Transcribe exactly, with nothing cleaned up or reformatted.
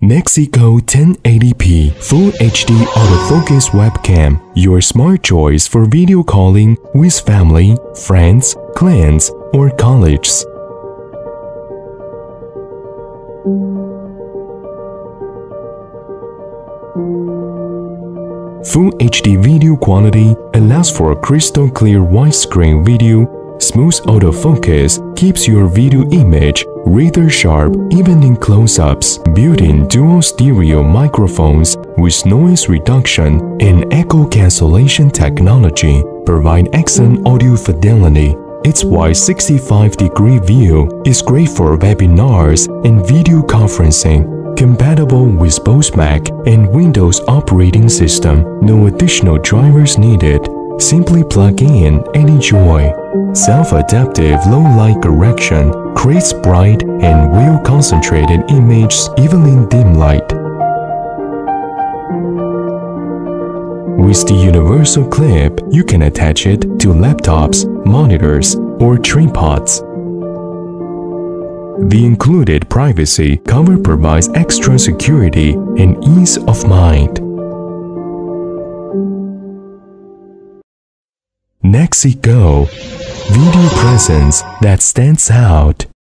Nexigo ten eighty p Full H D Autofocus Webcam, your smart choice for video calling with family, friends, clients, or colleagues. Full H D video quality allows for a crystal clear widescreen video. Smooth autofocus keeps your video image rather sharp even in close-ups. Built-in dual stereo microphones with noise reduction and echo cancellation technology provide excellent audio fidelity. Its wide sixty-five degree view is great for webinars and video conferencing. Compatible with both Mac and Windows operating system. No additional drivers needed. Simply plug in and enjoy. Self-adaptive low-light correction creates bright and well-concentrated images even in dim light. With the universal clip, you can attach it to laptops, monitors, or tripods. The included privacy cover provides extra security and ease of mind. Nexigo, video presence that stands out.